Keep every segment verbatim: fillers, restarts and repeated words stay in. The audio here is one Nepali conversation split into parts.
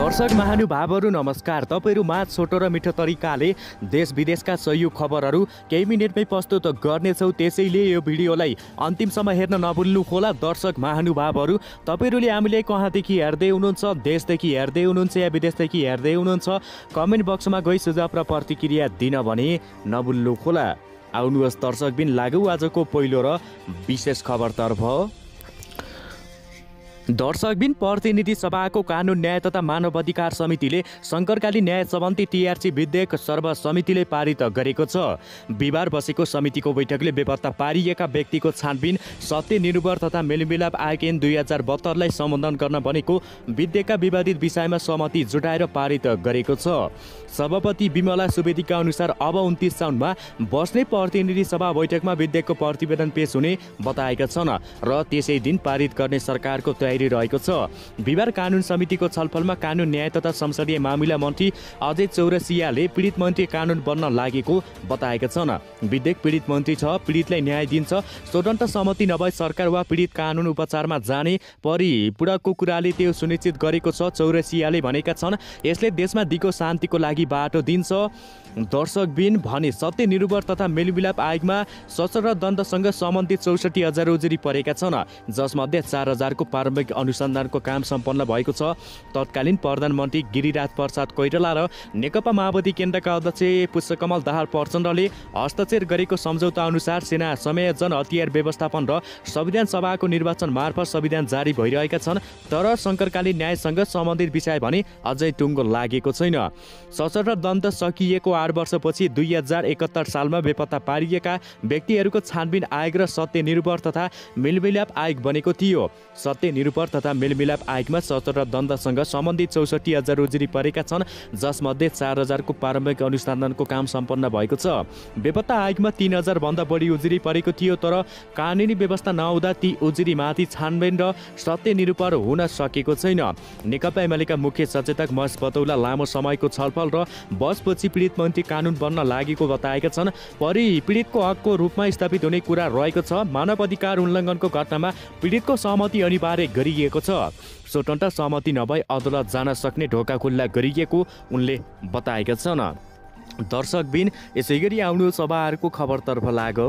दर्शक महानुभावहरू नमस्कार। तपाईहरू माझ छोटो र मिठो तरिकाले देश विदेशका सही खबरहरू केही मिनटमै प्रस्तुत गर्नेछौँ, त्यसैले यो भिडियोलाई अन्तिमसम्म हेर्न नभुल्नुहोला। दर्शक महानुभावहरू, तपाईहरूले हामीले कहाँदेखि हेर्दै हुनुहुन्छ, देशदेखि हेर्दै हुनुहुन्छ या विदेशदेखि हेर्दै हुनुहुन्छ, कमेन्ट बक्समा गई सुझाव र प्रतिक्रिया दिन भने नभुल्नुहोला। आउनुहोस् दर्शकबिन, लागौ आजको पहिलो र विशेष खबरतर्फ। दर्शकबिन, प्रतिनिधि सभाको कानुन न्याय तथा मानव अधिकार समितिले शङ्करकाली न्याय सम्बन्धी टिआरसी विधेयक सर्वसम्मतिले पारित गरेको छ। बिहिबार बसेको समितिको बैठकले बेपत्ता पारिएका व्यक्तिको छानबिन, सत्य निरूपण तथा मेलमिलाप आयोग ऐन दुई हजार बहत्तरलाई सम्बोधन गर्न बनेको विधेयकका विवादित विषयमा सहमति जुटाएर पारित गरेको छ। सभापति विमला सुवेदीका अनुसार अब उन्तिस साउनमा बस्ने प्रतिनिधि सभा बैठकमा विधेयकको प्रतिवेदन पेश हुने बताएका छन् र त्यसै दिन पारित गर्ने सरकारको तयारी रहेको छ। बिहिबार कानुन समितिको छलफलमा कानुन न्याय तथा संसदीय मामिला मन्त्री अजय चौरसियाले पीडित मन्त्री कानुन बन्न लागेको बताएका छन्। विधेयक पीडित मन्त्री छ, पीडितलाई न्याय दिन्छ, स्वतन्त्र सहमति नभए सरकार वा पीडित कानुन उपचारमा जाने परिपूरकको कुराले त्यो सुनिश्चित गरेको छ, चौरसियाले भनेका छन्। यसले देशमा दिगो शान्तिको लागि बाटो दिन्छ। दर्शकबिन भने सत्य निरूपण तथा मेलमिलाप आयोगमा सशस्त्र दण्डसँग सम्बन्धित चौसठी हजार उजुरी परेका छन्, जसमध्ये चार हजारको प्रारम्भिक अनुसन्धानको काम सम्पन्न भएको छ। तत्कालीन प्रधानमन्त्री गिरिराज प्रसाद कोइराला र नेकपा माओवादी केन्द्रका अध्यक्ष पुष्पकमल दाहाल प्रचण्डले हस्ताक्षर गरेको सम्झौता अनुसार सेना संयोजन, हतियार व्यवस्थापन र संविधान सभाको निर्वाचन मार्फत संविधान जारी भइरहेका छन्। तर शङ्करकाली न्यायसँग सम्बन्धित विषय भने अझै टुङ्गो लागेको छैन। सशस्त्र दण्ड सकिएको आठ वर्षपछि दुई हजार एकहत्तर सालमा बेपत्ता पारिएका व्यक्तिहरूको छानबिन आयोग र सत्य निरूपण तथा मेलमिलाप आयोग बनेको थियो। सत्य निरूपण तथा मेलमिलाप आयोगमा सशस्त्र दण्डसँग सम्बन्धित चौसठी हजार उजुरी परेका छन्, जसमध्ये चार हजारको प्रारम्भिक अनुसन्धानको काम सम्पन्न भएको छ। बेपत्ता आयोगमा तीन हजार भन्दा बढी उजुरी परेको थियो, तर कानुनी व्यवस्था नहुँदा ती उजुरीमाथि छानबिन र सत्य निरूपण हुन सकेको छैन। नेकपा एमालेका मुख्य सचेतक महेश बतौला लामो समयको छलफल र बसपछि पीडित मन्त्री कानुन बन्न लागेको बताएका छन्। परि पीडितको हकको रूपमा स्थापित हुने कुरा रहेको छ। मानव अधिकार उल्लङ्घनको घटनामा पीडितको सहमति अनिवार्य गरिएको छ। स्वतन्त्र सहमति नभए अदालत जान सक्ने ढोका खुल्ला गरिएको उनले बताएका छन्। दर्शकबिन, यसै गरी आउनु सभाहरूको खबरतर्फ लागौ।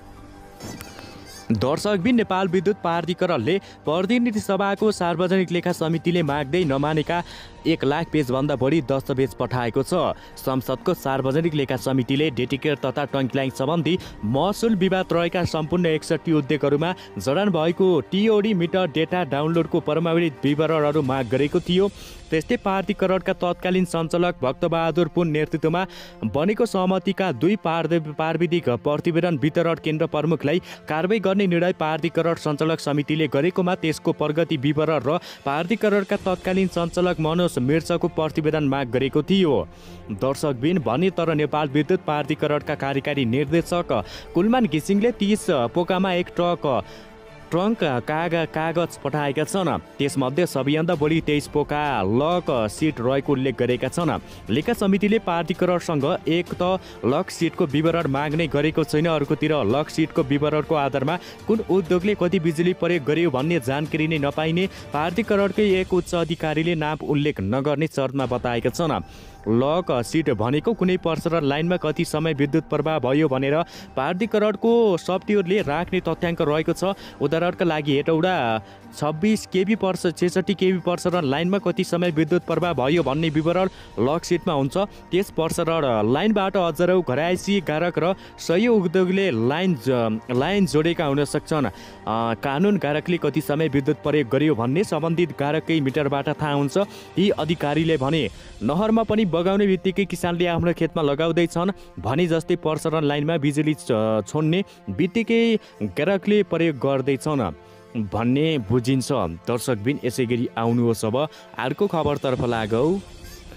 दर्शकबिन, नेपाल विद्युत प्राधिकरणले प्रतिनिधि सभाको सार्वजनिक लेखा समितिले माग्दै नमानेका एक लाख पेजभन्दा बढी दस्तावेज पठाएको छ। संसदको सार्वजनिक लेखा समितिले डेडिकेट तथा टङ्कलाइन सम्बन्धी महसुल विवाद रहेका सम्पूर्ण एकसठी उद्योगहरूमा जडान भएको टिओडी मिटर डेटा डाउनलोडको प्रमाणित विवरणहरू माग गरेको थियो। त्यस्तै प्राधिकरणका तत्कालीन सञ्चालक भक्तबहादुर पुन नेतृत्वमा बनेको सहमतिका दुई प्राविधिक प्रतिवेदन वितरण केन्द्र प्रमुखलाई कारबाही गर्ने निर्णय प्राधिकरण सञ्चालक समितिले गरेकोमा त्यसको प्रगति विवरण र प्राधिकरणका तत्कालीन सञ्चालक मनोज मिर्चाको प्रतिवेदन माग गरेको थियो। दर्शकबिन भने तर नेपाल विद्युत प्राधिकरणका कार्यकारी निर्देशक कुलमान घिसिङले तीस पोकामा एक ट्रक ट्रङ्क काग कागज पठाएका छन्। त्यसमध्ये सबैभन्दा बढी तेइस पोका लक सिट रहेको उल्लेख गरेका छन्। लेखा समितिले प्राधिकरणसँग एक त लक सिटको विवरण माग्ने गरेको छैन, अर्कोतिर लक सिटको विवरणको आधारमा कुन उद्योगले कति बिजुली प्रयोग गर्यो भन्ने जानकारी नै नपाइने प्राधिकरणकै एक उच्च अधिकारीले नाम उल्लेख नगर्ने शर्तमा बताएका छन्। लक सिट भनेको कुनै पर्सर लाइनमा कति समय विद्युत प्रवाह भयो भनेर प्राधिकरणको सफ्टवेयरले राख्ने तथ्याङ्क रहेको छ। उदाहरणका लागि हेटौडा छब्बिस केबी पर्स छेसठी केबी पर्सर लाइनमा कति समय विद्युत प्रवाह भयो भन्ने विवरण लक सिटमा हुन्छ। त्यस पर्सर लाइनबाट हजारौँ घरायसी ग्राहक र सय उद्योगले लाइन लाइन जोडेका हुन सक्छन्। कानुन ग्राहकले कति समय विद्युत प्रयोग गर्यो भन्ने सम्बन्धित ग्राहककै मिटरबाट थाहा हुन्छ। यी अधिकारीले भने नहरमा पनि बगाउने बित्तिकै किसानले आफ्नो खेतमा लगाउँदैछन् भने जस्तै पर्सर लाइनमा बिजुली छोड्ने बित्तिकै ग्राहकले प्रयोग गर्दैछन् भन्ने बुझिन्छ। दर्शकबिन, यसै गरी आउनुहोस् अब अर्को खबरतर्फ लागौ।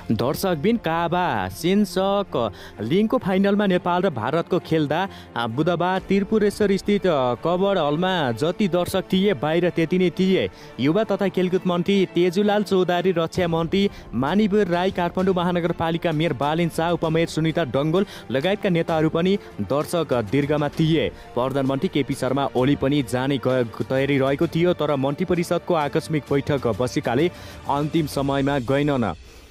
दर्शकबिन काबा सेन्सक लिगको फाइनलमा नेपाल र भारतको खेल्दा बुधबार त्रिपुरेश्वर स्थित कवर हलमा जति दर्शक थिए बाहिर त्यति नै थिए। युवा तथा खेलकुद मन्त्री तेजुलाल चौधरी, रक्षा मन्त्री मानिवीर राई, काठमाडौँ महानगरपालिका मेयर बालिन शाह, उपमेयर सुनिता डङ्गोल लगायतका नेताहरू पनि दर्शक दीर्घमा थिए। प्रधानमन्त्री केपी शर्मा ओली पनि जाने तयारी रहेको थियो, तर मन्त्री परिषदको आकस्मिक बैठक बसेकाले अन्तिम समयमा गएनन्।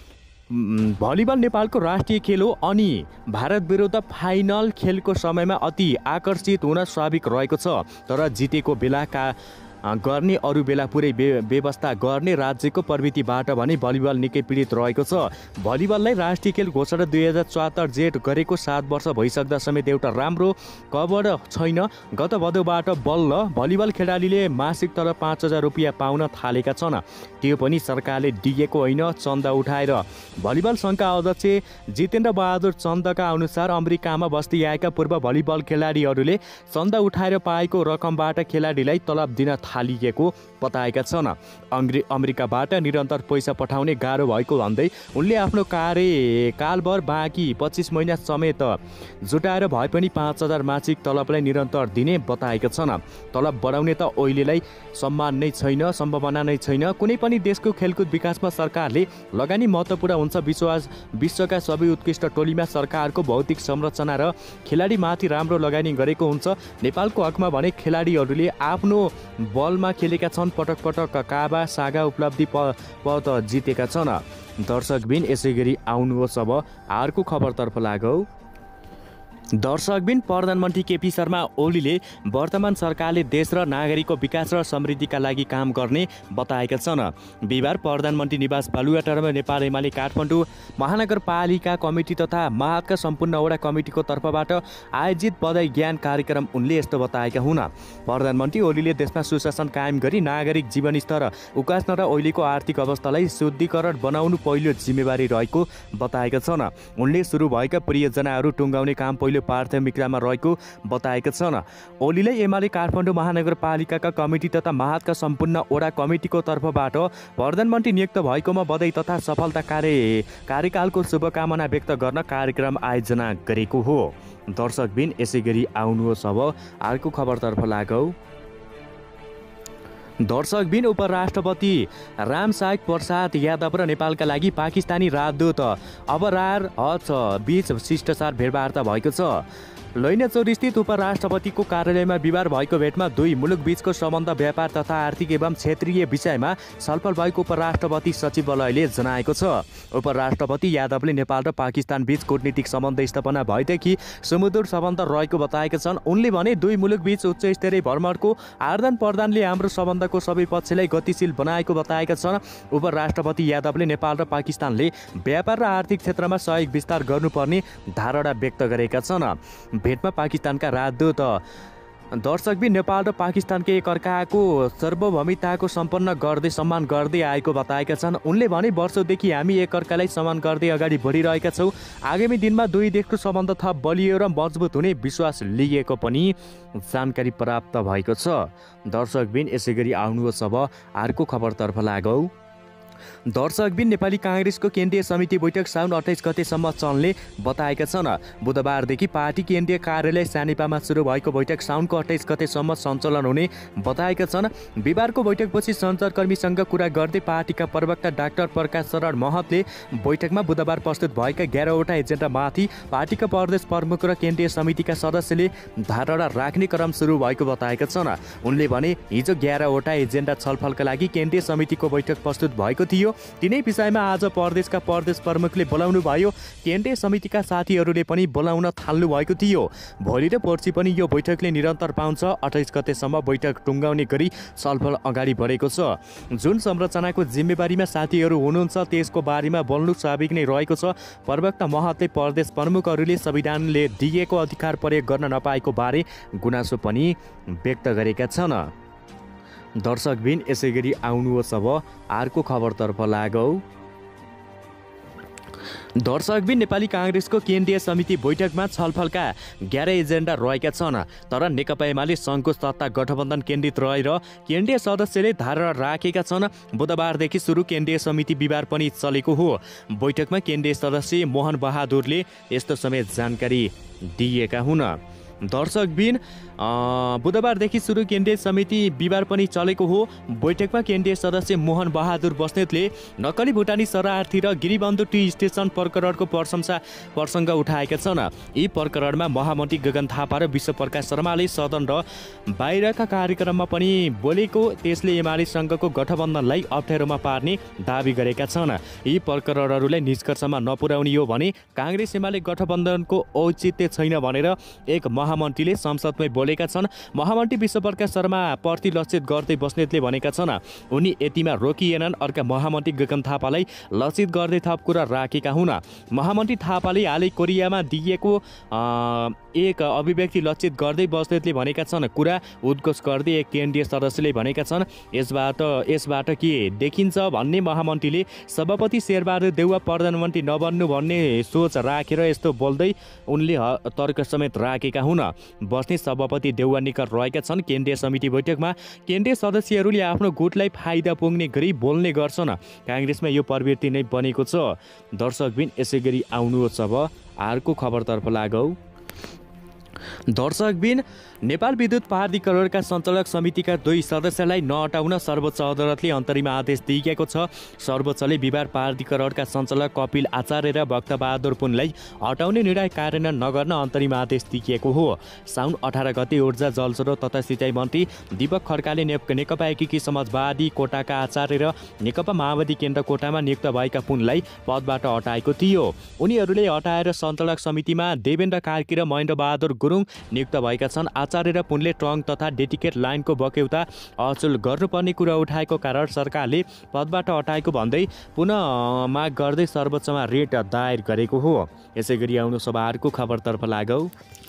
भलिबल नेपालको राष्ट्रिय खेल हो अनि भारत विरुद्ध फाइनल खेलको समयमा अति आकर्षित हुन स्वाभाविक रहेको छ, तर जितेको बेला का गर्ने अरू बेला पुरै व्यवस्था गर्ने राज्यको प्रवृत्तिबाट भने भलिबल निकै पीडित रहेको छ। भलिबललाई राष्ट्रिय खेल घोषणा दुई हजार चौहत्तर जेठ गरेको सात वर्ष भइसक्दा समेत एउटा राम्रो कभर छैन। गत भदौबाट बल्ल भलिबल खेलाडीले मासिक तर पाँच हजार रुपियाँ पाउन थालेका छन्, त्यो पनि सरकारले दिएको होइन, चन्दा उठाएर। भलिबल सङ्घका अध्यक्ष जितेन्द्र बहादुर चन्दका अनुसार अमेरिकामा बस्दै आएका पूर्व भलिबल खेलाडीहरूले चन्दा उठाएर पाएको रकमबाट खेलाडीलाई तलब दिन थालिएको बताएका छन्। अङ्ग्रे अमेरिकाबाट निरन्तर पैसा पठाउने गाह्रो भएको भन्दै उनले आफ्नो कार्यकालभर बाँकी पच्चिस महिना समेत जुटाएर भए पनि पाँच हजार मासिक तलबलाई निरन्तर दिने बताएका छन्। तलब बढाउने त ओइलेलाई सम्मान नै छैन, सम्भावना नै छैन। कुनै पनि देशको खेलकुद विकासमा सरकारले लगानी महत्त्वपूर्ण हुन्छ। विश्वास विश्वका सबै उत्कृष्ट टोलीमा सरकारको भौतिक संरचना र खेलाडीमाथि राम्रो लगानी गरेको हुन्छ। नेपालको हकमा भने खेलाडीहरूले आफ्नो बलमा खेलेका छन्, पटक पटक काबा सागा उपलब्धि पद जितेका छन्। दर्शकबिन यसै गरी आउनुहोस् अब अर्को खबरतर्फ लागौँ। दर्शकबिन प्रधानमन्त्री केपी शर्मा ओलीले वर्तमान सरकारले देश र नागरिकको विकास र समृद्धिका लागि काम गर्ने बताएका छन्। बिहिबार प्रधानमन्त्री निवास बालुवाटारमा नेपाल एमाले काठमाडौँ महानगरपालिका कमिटी तथा माहतका सम्पूर्ण वडा कमिटीको तर्फबाट आयोजित बधाई ज्ञान कार्यक्रम उनले यस्तो बताएका हुन्। प्रधानमन्त्री ओलीले देशमा सुशासन कायम गरी नागरिक जीवनस्तर उकास्न र ओलीको आर्थिक अवस्थालाई शुद्धिकरण बनाउनु पहिलो जिम्मेवारी रहेको बताएका छन्। उनले सुरु भएका परियोजनाहरू टुङ्गाउने काम पहिलो प्राथमिकतामा रहेको बताएका छन्। ओलीले एमाले काठमाडौँ महानगरपालिकाका कमिटी तथा माहतका सम्पूर्ण वडा कमिटीको तर्फबाट प्रधानमन्त्री नियुक्त भएकोमा बधाई तथा सफलता कार्य कार्यकालको शुभकामना व्यक्त गर्न कार्यक्रम आयोजना गरेको हो। दर्शकबिन यसै गरी आउनुहोस् अब अर्को खबरतर्फ लागौँ। दर्शकबिन उपराष्ट्रपति रामसाहेब प्रसाद यादव र नेपालका लागि पाकिस्तानी राजदूत अबरार हज बीच शिष्टाचार भेटवार्ता भएको छ। लैनचौर स्थित उपराष्ट्रपतिको कार्यालयमा बिहिबार भएको भेटमा दुई मुलुक बीचको सम्बन्ध, व्यापार तथा आर्थिक एवं क्षेत्रीय विषयमा छलफल भएको उपराष्ट्रपति सचिवालयले जनाएको छ। उपराष्ट्रपति यादवले नेपाल र पाकिस्तान बीच कूटनीतिक सम्बन्ध स्थापना भएदेखि सुमधुर सम्बन्ध रहेको बताएका छन्। उनले भने दुई मुलुक बीच उच्च स्तरीय भ्रमणको आदान प्रदानले हाम्रो सम्बन्धको सबै पक्षलाई गतिशील बनाएको बताएका छन्। उपराष्ट्रपति यादवले नेपाल र पाकिस्तानले व्यापार र आर्थिक क्षेत्रमा सहयोग विस्तार गर्नुपर्ने धारणा व्यक्त गरेका छन्। भेटमा पाकिस्तानका राजदूत दर्शकबिन नेपाल र पाकिस्तानका एकअर्काको सार्वभौमिकताको सम्पन्न गर्दै सम्मान गर्दै आएको बताएका छन्। उनले भने वर्षौँदेखि हामी एकअर्कालाई सम्मान गर्दै अगाडि बढिरहेका छौँ। आगामी दिनमा दुई देशको सम्बन्ध थप बलियो र मजबुत हुने विश्वास लिएको पनि जानकारी प्राप्त भएको छ। दर्शकबिन यसै गरी आउनुहोस् अब अर्को खबरतर्फ लागौँ। दर्शकबिन नेपाली काङ्ग्रेसको केन्द्रीय समिति बैठक साउन अट्ठाइस गतेसम्म चल्ने बताएका छन्। बुधबारदेखि पार्टी केन्द्रीय कार्यालय सानेपामा सुरु भएको बैठक साउनको अट्ठाइस गतेसम्म सञ्चालन हुने बताएका छन्। बिहिबारको बैठकपछि सञ्चारकर्मीसँग कुरा गर्दै पार्टीका प्रवक्ता डाक्टर प्रकाश शरण महतले बैठकमा बुधबार प्रस्तुत भएका एघारवटा एजेन्डामाथि पार्टीका प्रदेश प्रमुख र केन्द्रीय समितिका सदस्यले धारणा राख्ने क्रम सुरु भएको बताएका छन्। उनले भने हिजो एघारवटा एजेन्डा छलफलका लागि केन्द्रीय समितिको बैठक प्रस्तुत भएको थियो। तिनै विषयमा आज प्रदेशका प्रदेश प्रमुखले बोलाउनु भयो। केन्द्रीय समितिका साथीहरूले पनि बोलाउन थाल्नु भएको थियो। भोलि र पर्सि पनि यो बैठकले निरन्तर पाउँछ। अट्ठाइस गतेसम्म बैठक टुङ्गाउने गरी छलफल अगाडि बढेको छ। जुन संरचनाको जिम्मेवारीमा साथीहरू हुनुहुन्छ त्यसको बारेमा बोल्नु स्वाभाविक नै रहेको छ। प्रवक्ता महतले प्रदेश प्रमुखहरूले संविधानले दिएको अधिकार प्रयोग गर्न नपाएको बारे गुनासो पनि व्यक्त गरेका छन्। दर्शकबिन यसै गरी आउनुहोस् अब अर्को खबरतर्फ लागौँ। दर्शकबिन नेपाली काङ्ग्रेसको केन्द्रीय समिति बैठकमा छलफलका ग्यार एजेन्डा रहेका छन्। तर नेकपा एमाले सङ्घको सत्ता गठबन्धन केन्द्रित रहेर केन्द्रीय सदस्यले धारणा राखेका छन्। बुधबारदेखि सुरु केन्द्रीय समिति बिहिबार पनि चलेको हो। बैठकमा केन्द्रीय सदस्य मोहन बहादुरले यस्तो समेत जानकारी दिएका हुन्। दर्शकबिन बुधबारदेखि सुरु केन्द्रीय समिति बिहिबार पनि चलेको हो। बैठकमा केन्द्रीय सदस्य मोहन बहादुर बस्नेतले नक्कली भुटानी शरणार्थी र गिरिबन्धु टी स्टेसन प्रकरणको प्रशंसा प्रसङ्ग उठाएका छन्। यी प्रकरणमा महामन्त्री गगन थापा र विश्वप्रकाश शर्माले सदन र बाहिरका कार्यक्रममा पनि बोलेको त्यसले एमालेसँगको गठबन्धनलाई अप्ठ्यारोमा पार्ने दावी गरेका छन्। यी प्रकरणहरूलाई निष्कर्षमा नपुर्याउने हो भने काङ्ग्रेस एमाले गठबन्धनको औचित्य छैन भनेर एक महामन्त्रीले संसदमै बोलेका छन्। महामन्त्री विश्वप्रकाश शर्मा प्रति लक्षित गर्दै बस्नेतले भनेका छन् उनी यतिमा रोकिएनन्। अर्का महामन्त्री गगन थापालाई लक्षित गर्दै थप कुरा राखेका हुन्। महामन्त्री थापाले हालै कोरियामा दिएको एक अभिव्यक्ति लक्षित गर्दै बस्नेतले भनेका छन्। कुरा उद्घोष गर्दै एक केन्द्रीय सदस्यले भनेका छन् यसबाट यसबाट के देखिन्छ भन्ने महामन्त्रीले सभापति शेरबहादुर देउवा प्रधानमन्त्री नबन्नु भन्ने सोच राखेर यस्तो बोल्दै उनले तर्क समेत राखेका हुन्। बस्ने सभापति देउवा निकट रहेका छन्। केन्द्रीय समिति बैठकमा केन्द्रीय सदस्यहरूले आफ्नो गुटलाई फाइदा पुग्ने गरी बोल्ने गर्छन्। काङ्ग्रेसमा यो प्रवृत्ति नै बनेको छ। दर्शकबिन यसै गरी आउनुहोस् अब अर्को खबरतर्फ लागौँ। दर्शकबिन नेपाल विद्युत प्राधिकरणका सञ्चालक समितिका दुई सदस्यलाई नहटाउन सर्वोच्च अदालतले अन्तरिम आदेश दिएको छ। सर्वोच्चले बिहिबार प्राधिकरणका सञ्चालक कपिल आचार्य र भक्तबहादुर पुनलाई हटाउने निर्णय कार्यान्वयन नगर्न अन्तरिम आदेश दिएको हो। साउन अठार गते ऊर्जा जलस्रोत तथा सिँचाइ मन्त्री दीपक खड्काले नेकपा एकीकृत समाजवादी कोटाका आचार्य र नेकपा माओवादी केन्द्र कोटामा नियुक्त भएका पुनलाई पदबाट हटाएको थियो। उनीहरूले हटाएर सञ्चालक समितिमा देवेन्द्र कार्की र महेन्द्र बहादुर गुरुङ नियुक्त भएका छन्। आचार्य र पुनले ट्रङ्क तथा डेडिकेट लाइनको बक्यौता अचुल गर्नुपर्ने कुरा उठाएको कारण सरकारले पदबाट हटाएको भन्दै पुनः माग गर्दै सर्वोच्चमा रिट दायर गरेको हो। यसै गरी आउनु सभाहरूको खबरतर्फ लागौँ।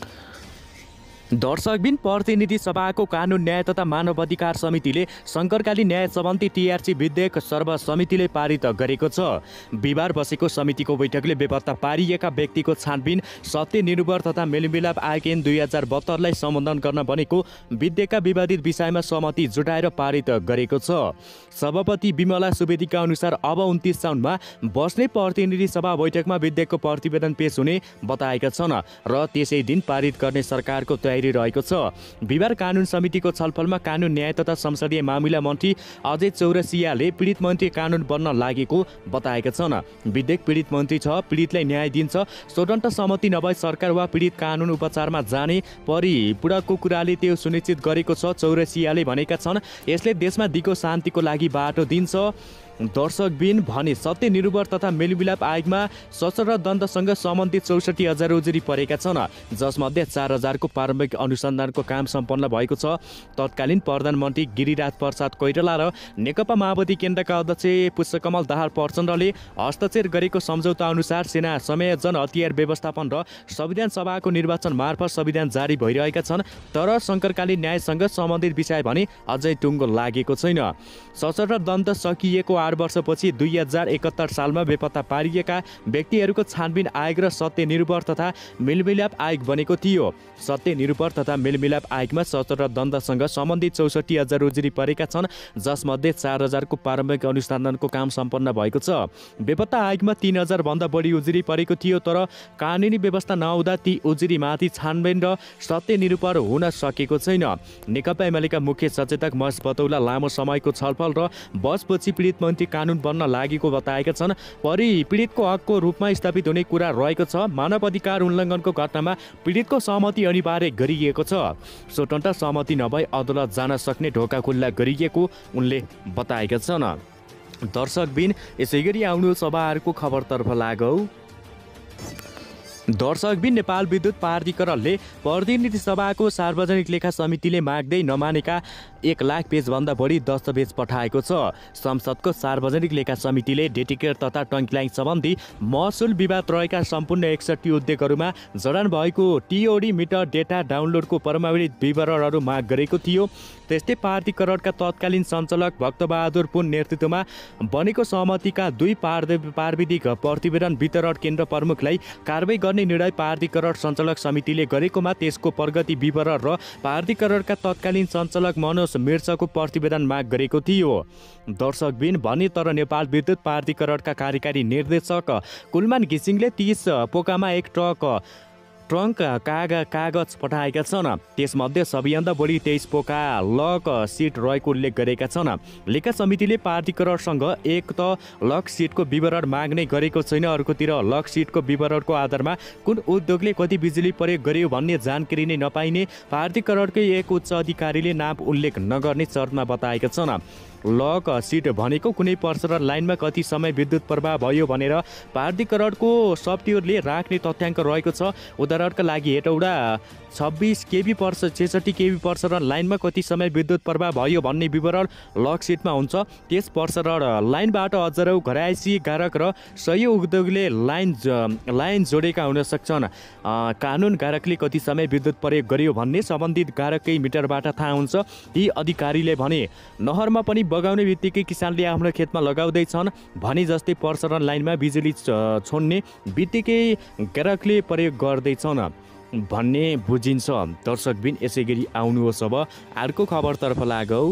दर्शकबिन प्रतिनिधि सभाको कानुन न्याय तथा मानव अधिकार समितिले शङ्करकालीन न्याय सम्बन्धी टिआरसी विधेयक सर्वसमितिले पारित गरेको छ। बिहिबार बसेको समितिको बैठकले बेपत्ता पारिएका व्यक्तिको छानबिन सत्य निरूपण तथा मेलमिलाप आयोग ऐन दुई हजार बहत्तरलाई सम्बोधन गर्न बनेको विधेयकका विवादित विषयमा सहमति जुटाएर पारित गरेको छ। सभापति विमला सुवेदीका अनुसार अब उन्तिस साउनमा बस्ने प्रतिनिधि सभा बैठकमा विधेयकको प्रतिवेदन पेश हुने बताएका छन् र त्यसै दिन पारित गर्ने सरकारको तयारी रहेको छ। बिहिबार कानुन समितिको छलफलमा कानुन न्याय तथा संसदीय मामिला मन्त्री अजय चौरसियाले पीडित मन्त्री कानुन बन्न लागेको बताएका छन्। विधेयक पीडित मन्त्री छ, पीडितलाई न्याय दिन्छ, स्वतन्त्र सहमति नभए सरकार वा पीडित कानुन उपचारमा जाने परिपूरकको कुराले त्यो सुनिश्चित गरेको छ। चौरसियाले भनेका छन् यसले देशमा दिगो शान्तिको लागि बाटो दिन्छ। दर्शकबिन भने सत्य निरूपण तथा मेलमिलाप आयोगमा सशस्त्र दण्डसँग सम्बन्धित चौसठी हजार उजुरी परेका छन्, जसमध्ये चार हजारको प्रारम्भिक अनुसन्धानको काम सम्पन्न भएको छ। तत्कालीन प्रधानमन्त्री गिरिराज प्रसाद कोइराला र नेकपा माओवादी केन्द्रका अध्यक्ष पुष्पकमल दाहाल प्रचण्डले हस्ताक्षर गरेको सम्झौता अनुसार सेना संयोजन, हतियार व्यवस्थापन र संविधान सभाको निर्वाचन मार्फत संविधान जारी भइरहेका छन्। तर शङ्करकालीन न्यायसँग सम्बन्धित विषय भने अझै टुङ्गो लागेको छैन। सशस्त्र दण्ड सकिएको आठ वर्षपछि दुई हजार एकहत्तर सालमा बेपत्ता पारिएका व्यक्तिहरूको छानबिन आयोग र सत्य निरूपण तथा मेलमिलाप आयोग बनेको थियो। सत्य निरूपण तथा मेलमिलाप आयोगमा सशस्त्र दण्डसँग सम्बन्धित चौसठी हजार उजुरी परेका छन्, जसमध्ये चार हजारको प्रारम्भिक अनुसन्धानको काम सम्पन्न भएको छ। बेपत्ता आयोगमा तीन हजार भन्दा बढी उजुरी परेको थियो, तर कानुनी व्यवस्था नहुँदा ती उजुरीमाथि छानबिन र सत्य निरूपण हुन सकेको छैन। नेकपा एमालेका मुख्य सचेतक महेश बतौला लामो समयको छलफल र बसपछि पीडित मन्त्री कानुन बन्न लागेको बताएका छन्। परि पीडितको हकको रूपमा स्थापित हुने कुरा रहेको छ। मानव अधिकार उल्लङ्घनको घटनामा पीडितको सहमति अनिवार्य गरिएको छ। स्वतन्त्र सहमति नभए अदालत जान सक्ने ढोका खुल्ला गरिएको उनले बताएका छन्। दर्शकबिन यसै गरी आउनु सभाहरूको खबरतर्फ लागौँ। दर्शकबिन नेपाल विद्युत प्राधिकरणले प्रतिनिधि सभाको सार्वजनिक लेखा समितिले माग्दै नमानेका एक लाख पेजभन्दा बढी दस्तावेज पठाएको छ। संसदको सार्वजनिक लेखा समितिले डेडिकेट तथा टङ्की सम्बन्धी महसुल विवाद रहेका सम्पूर्ण एकसठी उद्योगहरूमा जडान भएको टिओडी मिटर डेटा डाउनलोडको प्रमाणित विवरणहरू माग गरेको थियो। त्यस्तै प्राधिकरणका तत्कालीन सञ्चालक भक्तबहादुर पुन नेतृत्वमा बनेको सहमतिका दुई प्राविधिक प्रतिवेदन वितरण केन्द्र प्रमुखलाई कारबाही गर्ने निर्णय प्राधिकरण सञ्चालक समितिले गरेकोमा त्यसको प्रगति विवरण र प्राधिकरणका तत्कालीन सञ्चालक मनोज मिर्चाको प्रतिवेदन माग गरेको थियो। दर्शकबिन भने तर नेपाल विद्युत प्राधिकरणका कार्यकारी निर्देशक कुलमान घिसिङले तीस पोकामा एक ट्रक ट्रङ्क काग कागज पठाएका छन्। त्यसमध्ये सबैभन्दा बढी तेइस पोका लक सिट रहेको उल्लेख गरेका छन्। लेखा समितिले प्राधिकरणसँग एक त लक सिटको विवरण माग्ने गरेको छैन, अर्कोतिर लक सिटको विवरणको आधारमा कुन उद्योगले कति बिजुली प्रयोग गर्यो भन्ने जानकारी नै नपाइने प्राधिकरणकै एक उच्च अधिकारीले नाम उल्लेख नगर्ने शर्तमा बताएका छन्। लक सिट भनेको कुनै प्रसारण लाइनमा कति समय विद्युत प्रवाह भयो भनेर प्राधिकरणको सफ्टवेयरले राख्ने तथ्याङ्क रहेको छ। उदाहरणका लागि हेटौडा छब्बिस केबी पर्स छेसठी केबी प्रसारण लाइनमा कति समय विद्युत प्रवाह भयो भन्ने विवरण लक सिटमा हुन्छ। त्यस प्रसारण लाइनबाट हजारौँ घरायसी ग्राहक र सय उद्योगले लाइन लाइन जोडेका हुन सक्छन्। कानुन ग्राहकले कति समय विद्युत प्रयोग गर्यो भन्ने सम्बन्धित ग्राहककै मिटरबाट थाहा हुन्छ। ती अधिकारीले भने नहरमा पनि बगाउने बित्तिकै किसानले आफ्नो खेतमा लगाउँदैछन् भने जस्तै प्रसारण लाइनमा बिजुली छोड्ने बित्तिकै ग्राहकले प्रयोग गर्दैछन् भन्ने बुझिन्छ। दर्शकबिन यसै गरी आउनुहोस् अब अर्को खबरतर्फ लागौँ।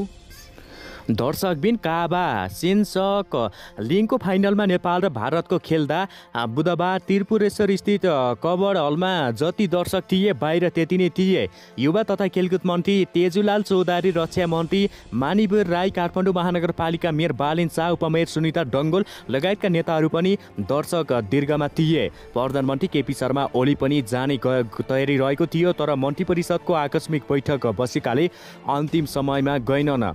दर्शकबिन काबा सेन्सक लिगको फाइनलमा नेपाल र भारतको खेल्दा बुधबार त्रिपुरेश्वर स्थित कवर हलमा जति दर्शक थिए बाहिर त्यति नै थिए। युवा तथा खेलकुद मन्त्री तेजुलाल चौधरी, रक्षा मन्त्री मानिवीर राई, काठमाडौँ महानगरपालिका मेयर बालेन शाह, उपमेयर सुनिता डङ्गोल लगायतका नेताहरू पनि दर्शक दीर्घमा थिए। प्रधानमन्त्री केपी शर्मा ओली पनि जाने तयारी रहेको थियो, तर मन्त्री परिषदको आकस्मिक बैठक बसेकाले अन्तिम समयमा गएनन्।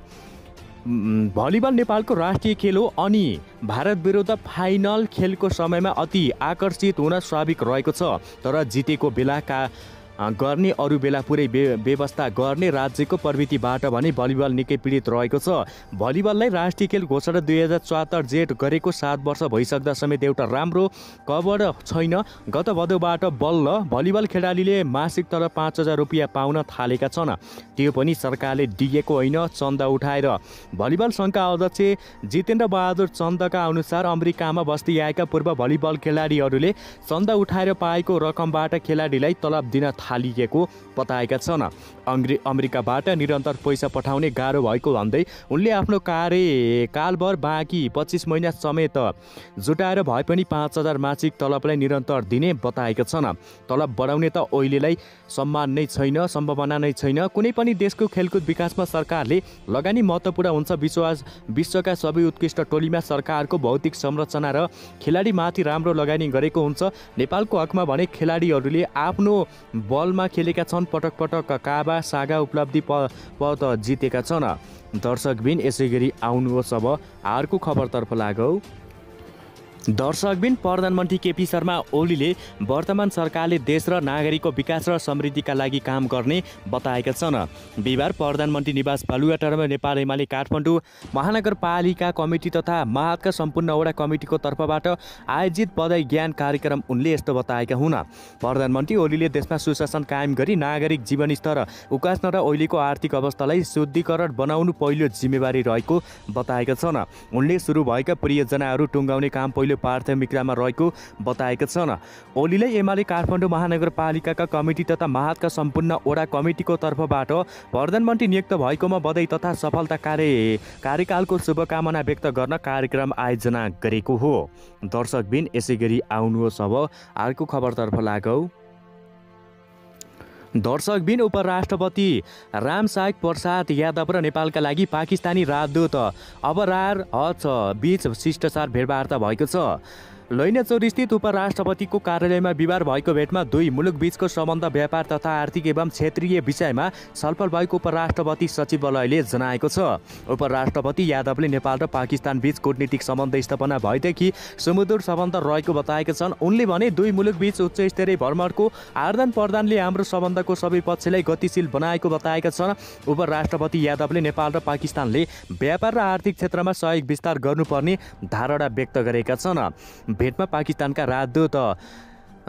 भलिबल नेपालको राष्ट्रिय खेल हो अनि भारत विरुद्ध फाइनल खेलको समयमा अति आकर्षित हुन स्वाभाविक रहेको छ, तर जितेको बेला का गर्ने अरू बेला पुरै व्यवस्था गर्ने राज्यको प्रवृत्तिबाट भने भलिबल निकै पीडित रहेको छ। भलिबललाई राष्ट्रिय खेल घोषणा दुई हजार चौहत्तर जेठ गरेको सात वर्ष भइसक्दा समेत एउटा राम्रो कभर छैन। गत भदौबाट बल्ल भलिबल खेलाडीले मासिक तर पाँच हजार रुपियाँ पाउन थालेका छन्, त्यो पनि सरकारले दिएको होइन, चन्दा उठाएर। भलिबल सङ्घका अध्यक्ष जितेन्द्र बहादुर चन्दका अनुसार अमेरिकामा बस्दै आएका पूर्व भलिबल खेलाडीहरूले चन्दा उठाएर पाएको रकमबाट खेलाडीलाई तलब दिन थालिएको बताएका छन्। अङ्ग्रे अमेरिकाबाट निरन्तर पैसा पठाउने गाह्रो भएको भन्दै उनले आफ्नो कार्यकालभर बाँकी पच्चिस महिना समेत जुटाएर भए पनि पाँच हजार मासिक तलबलाई निरन्तर दिने बताएका छन्। तलब बढाउने त ओइलेलाई सम्मान नै छैन, सम्भावना नै छैन। कुनै पनि देशको खेलकुद विकासमा सरकारले लगानी महत्त्वपूर्ण हुन्छ। विश्वास विश्वका सबै उत्कृष्ट टोलीमा सरकारको भौतिक संरचना र खेलाडीमाथि राम्रो लगानी गरेको हुन्छ। नेपालको हकमा भने खेलाडीहरूले आफ्नो बलमा खेलेका छन्, पटक पटक काबा सागा उपलब्धि पद जितेका छन्। दर्शकबिन यसै गरी आउनुहोस् अब अर्को खबरतर्फ लागौँ। दर्शकबिन प्रधानमन्त्री केपी शर्मा ओलीले वर्तमान सरकारले देश र नागरिकको विकास र समृद्धिका लागि काम गर्ने बताएका छन्। बिहिबार प्रधानमन्त्री निवास बालुवाटारमा नेपाल एमाले काठमाडौँ महानगरपालिका कमिटी तथा माहतका सम्पूर्ण वडा कमिटीको तर्फबाट आयोजित बधाई ज्ञान कार्यक्रम उनले यस्तो बताएका हुन्। प्रधानमन्त्री ओलीले देशमा सुशासन कायम गरी नागरिक जीवनस्तर उकास्न र ओलीको आर्थिक अवस्थालाई शुद्धिकरण बनाउनु पहिलो जिम्मेवारी रहेको बताएका छन्। उनले सुरु भएका परियोजनाहरू टुङ्गाउने काम पहिलो प्राथमिकतामा रहेको बताएका छन्। ओलीले एमाले काठमाडौँ महानगरपालिकाका कमिटी तथा माहतका सम्पूर्ण वडा कमिटीको तर्फबाट प्रधानमन्त्री नियुक्त भएकोमा बधाई तथा सफलता कार्य कार्यकालको शुभकामना व्यक्त गर्न कार्यक्रम आयोजना गरेको हो। दर्शकबिन यसै गरी आउनुहोस् अब अर्को खबरतर्फ लागौँ। दर्शकबिन उपराष्ट्रपति रामसाहेब प्रसाद यादव र नेपालका लागि पाकिस्तानी राजदूत अबरार हज बीच शिष्टाचार भेटवार्ता भएको छ। लैनचौर स्थित उपराष्ट्रपतिको कार्यालयमा बिहिबार भएको भेटमा दुई मुलुक बीचको सम्बन्ध, व्यापार तथा आर्थिक एवं क्षेत्रीय विषयमा छलफल भएको उपराष्ट्रपति सचिवालयले जनाएको छ। उपराष्ट्रपति यादवले नेपाल र पाकिस्तान बीच कूटनीतिक सम्बन्ध स्थापना भएदेखि सुमधुर सम्बन्ध रहेको बताएका छन्। उनले भने दुई मुलुक बीच उच्च स्तरीय भ्रमणको आदान प्रदानले हाम्रो सम्बन्धको सबै पक्षलाई गतिशील बनाएको बताएका छन्। उपराष्ट्रपति यादवले नेपाल र पाकिस्तानले व्यापार र आर्थिक क्षेत्रमा सहयोग विस्तार गर्नुपर्ने धारणा व्यक्त गरेका छन्। भेटमा पाकिस्तानका राजदूत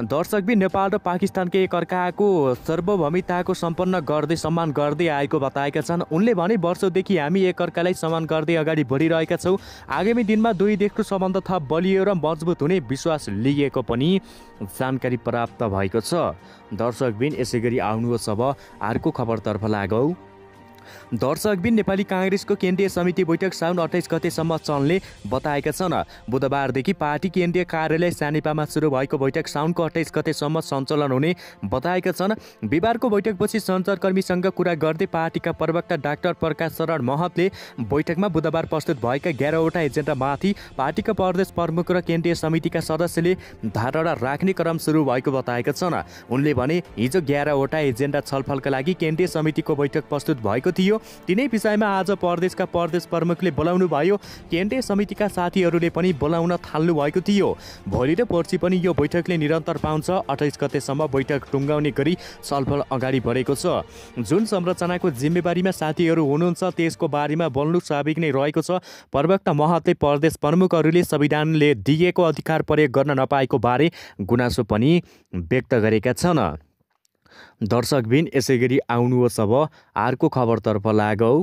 दर्शकबिन नेपाल र पाकिस्तानकै एकअर्काको सार्वभौमिकताको सम्पन्न गर्दै सम्मान गर्दै आएको बताएका छन्। उनले भने वर्षौँदेखि हामी एकअर्कालाई सम्मान गर्दै अगाडि बढिरहेका छौँ। आगामी दिनमा दुई देशको सम्बन्ध थप बलियो र मजबुत हुने विश्वास लिएको पनि जानकारी प्राप्त भएको छ। दर्शकबिन यसै गरी आउनुहोस् अब अर्को खबरतर्फ लागौँ। दर्शकबिन नेपाली काङ्ग्रेसको केन्द्रीय समिति बैठक साउन अट्ठाइस गतेसम्म चल्ने बताएका छन्। बुधबारदेखि पार्टी केन्द्रीय कार्यालय सानेपामा सुरु भएको बैठक साउनको अट्ठाइस गतेसम्म सञ्चालन हुने बताएका छन्। बिहिबारको बैठकपछि सञ्चारकर्मीसँग कुरा गर्दै पार्टीका प्रवक्ता डाक्टर प्रकाश शरण महतले बैठकमा बुधबार प्रस्तुत भएका एघारवटा एजेन्डामाथि पार्टीका प्रदेश प्रमुख र केन्द्रीय समितिका सदस्यले धारणा राख्ने क्रम सुरु भएको बताएका छन्। उनले भने हिजो एघारवटा एजेन्डा छलफलका लागि केन्द्रीय समितिको बैठक प्रस्तुत भएको थियो। तिनै विषयमा आज प्रदेशका प्रदेश प्रमुखले बोलाउनु भयो। केन्द्रीय समितिका साथीहरूले पनि बोलाउन थाल्नु भएको थियो। भोलि र पर्सि पनि यो बैठकले निरन्तर पाउँछ। अट्ठाइस गतेसम्म बैठक टुङ्गाउने गरी छलफल अगाडि बढेको छ। जुन संरचनाको जिम्मेवारीमा साथीहरू हुनुहुन्छ त्यसको बारेमा बोल्नु स्वाभाविक नै रहेको छ। प्रवक्ता महतले प्रदेश प्रमुखहरूले संविधानले दिएको अधिकार प्रयोग गर्न नपाएको बारे गुनासो पनि व्यक्त गरेका छन्। दर्शकबिन यसै गरी आउनुहोस् अब अर्को खबरतर्फ लागौँ।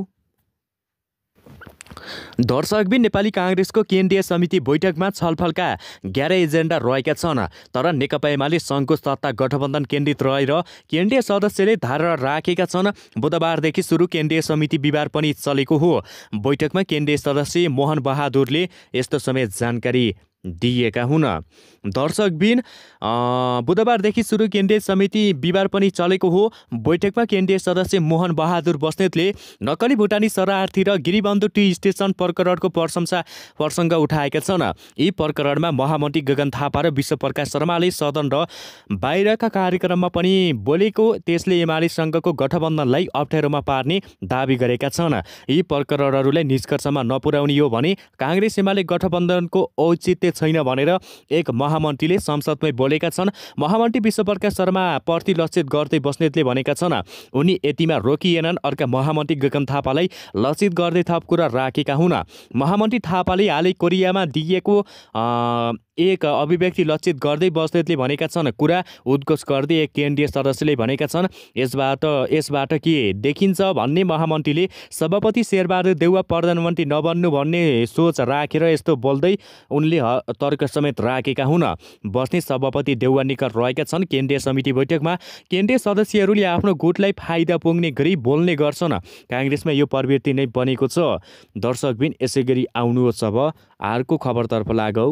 दर्शकबिन नेपाली काङ्ग्रेसको केन्द्रीय समिति बैठकमा छलफलका एघार एजेन्डा रहेका छन्। तर नेकपा एमाले सङ्घको सत्ता गठबन्धन केन्द्रित रहेर केन्द्रीय सदस्यले धारणा राखेका छन्। बुधबारदेखि सुरु केन्द्रीय समिति बिहिबार पनि चलेको हो। बैठकमा केन्द्रीय सदस्य मोहन बहादुरले यस्तो समेत जानकारी दिएका हुन्। दर्शकबिन बुधबारदेखि सुरु केन्द्रीय समिति बिहिबार पनि चलेको हो। बैठकमा केन्द्रीय सदस्य मोहन बहादुर बस्नेतले नक्कली भुटानी शरणार्थी र गिरिबन्धु टी स्टेसन प्रकरणको प्रशंसा प्रसङ्ग उठाएका छन्। यी प्रकरणमा महामन्त्री गगन थापा र विश्वप्रकाश शर्माले सदन र बाहिरका कार्यक्रममा पनि बोलेको त्यसले एमालेसँगको गठबन्धनलाई अप्ठ्यारोमा पार्ने दाबी गरेका छन्। यी प्रकरणहरूलाई निष्कर्षमा नपुर्याउने हो भने काङ्ग्रेस एमाले गठबन्धनको औचित्य छैन भनेर एक महामन्त्रीले संसदमै बोलेका छन्। महामन्त्री विश्वप्रकाश शर्मा प्रति लक्षित गर्दै बस्नेतले भनेका छन् उनी यतिमा रोकिएनन्। अर्का महामन्त्री गगन थापालाई लक्षित गर्दै थप कुरा राखेका हुन्। महामन्त्री थापाले हालै कोरियामा दिएको एक अभिव्यक्ति लक्षित गर्दै बस्नेतले भनेका छन्। कुरा उद्घोष गर्दै एक केन्द्रीय सदस्यले भनेका छन् यसबाट यसबाट के देखिन्छ भन्ने महामन्त्रीले सभापति शेरबहादुर देउवा प्रधानमन्त्री नबन्नु भन्ने सोच राखेर यस्तो बोल्दै उनले तर्क समेत राखेका हुन्। बस्ने सभापति देउवा निकट रहेका छन्। केन्द्रीय समिति बैठकमा केन्द्रीय सदस्यहरूले आफ्नो गुटलाई फाइदा पुग्ने गरी बोल्ने गर्छन्। काङ्ग्रेसमा यो प्रवृत्ति नै बनेको छ। दर्शकबिन यसै गरी आउनुहोस् अब अर्को खबरतर्फ लागौँ।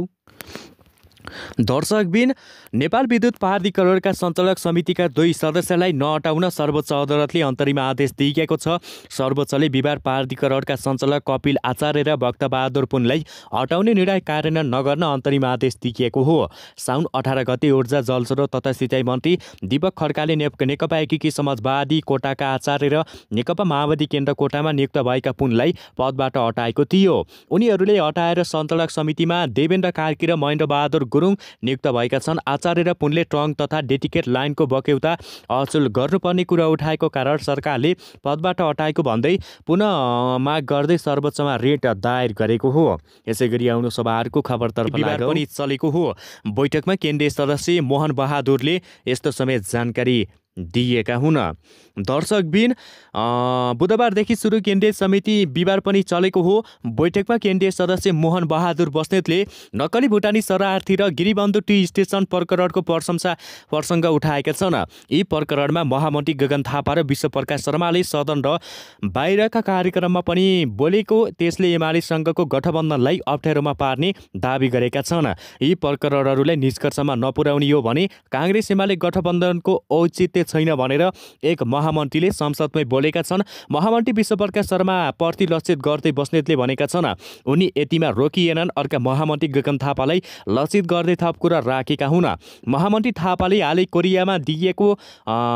दर्शकबिन नेपाल विद्युत प्राधिकरणका सञ्चालक समितिका दुई सदस्यलाई नहटाउन सर्वोच्च अदालतले अन्तरिम आदेश दिएको छ। सर्वोच्चले बिहिबार प्राधिकरणका सञ्चालक कपिल आचार्य र भक्तबहादुर पुनलाई हटाउने निर्णय कार्यान्वयन नगर्न अन्तरिम आदेश दिएको हो। साउन अठार गते ऊर्जा जलस्रोत तथा सिँचाइ मन्त्री दीपक खड्काले नेकपा एकीकृत समाजवादी कोटाका आचार्य र नेकपा माओवादी केन्द्र कोटामा नियुक्त भएका पुनलाई पदबाट हटाएको थियो। उनीहरूले हटाएर सञ्चालक समितिमा देवेन्द्र कार्की र महेन्द्र बहादुर गुरुङ नियुक्त भएका छन्। आचार्य र पुनले ट्रङ्क तथा डेडिकेट लाइनको बक्यौता अचुल गर्नुपर्ने कुरा उठाएको कारण सरकारले पदबाट हटाएको भन्दै पुनः माग गर्दै सर्वोच्चमा रिट दायर गरेको हो। यसै गरी आउनु सभाहरूको खबरतर्फ पनि चलेको हो। बैठकमा केन्द्रीय सदस्य मोहन बहादुरले यस्तो समेत जानकारी दिएका हुन्। दर्शकबिन बुधबारदेखि सुरु केन्द्रीय समिति बिहिबार पनि चलेको हो। बैठकमा केन्द्रीय सदस्य मोहन बहादुर बस्नेतले नक्कली भुटानी शरणार्थी र गिरिबन्धु टी स्टेसन प्रकरणको प्रशंसा प्रसङ्ग उठाएका छन्। यी प्रकरणमा महामन्त्री गगन थापा र विश्वप्रकाश शर्माले सदन र बाहिरका कार्यक्रममा पनि बोलेको त्यसले एमालेसँगको गठबन्धनलाई अप्ठ्यारोमा पार्ने दाबी गरेका छन्। यी प्रकरणहरूलाई निष्कर्षमा नपुर्याउने हो भने काङ्ग्रेस एमाले गठबन्धनको औचित्य छैन भनेर एक महामन्त्रीले संसदमै बोलेका छन्। महामन्त्री विश्वप्रकाश शर्मा प्रति लक्षित गर्दै बस्नेतले भनेका छन् उनी यतिमा रोकिएनन्। अर्का महामन्त्री गगन थापालाई लक्षित गर्दै थप कुरा राखेका हुन्। महामन्त्री थापाले हालै कोरियामा दिएको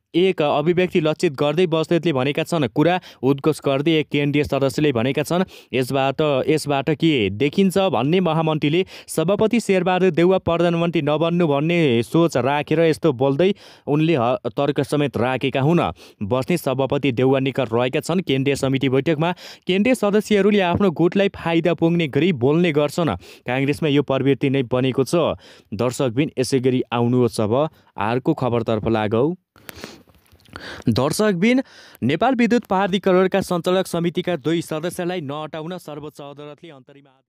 एक अभिव्यक्ति लक्षित गर्दै बस्नेतले भनेका छन्। कुरा उद्घोष गर्दै एक केन्द्रीय सदस्यले भनेका छन्, यसबाट यसबाट के देखिन्छ भन्ने महामन्त्रीले सभापति शेरबहादुर देउवा प्रधानमन्त्री नबन्नु भन्ने सोच राखेर यस्तो बोल्दै उनले तर्क समेत राखेका हुन्। बस्ने सभापति देउवा निकट रहेका छन्। केन्द्रीय समिति बैठकमा केन्द्रीय सदस्यहरूले आफ्नो गुटलाई फाइदा पुग्ने गरी बोल्ने गर्छन्। काङ्ग्रेसमा यो प्रवृत्ति नै बनेको छ। दर्शकबिन यसै गरी आउनुहोस् अब अर्को खबरतर्फ लागौँ। दर्शकबिन नेपाल विद्युत प्राधिकरणका सञ्चालक समितिका दुई सदस्यलाई नहटाउन सर्वोच्च अदालतले अन्तरिम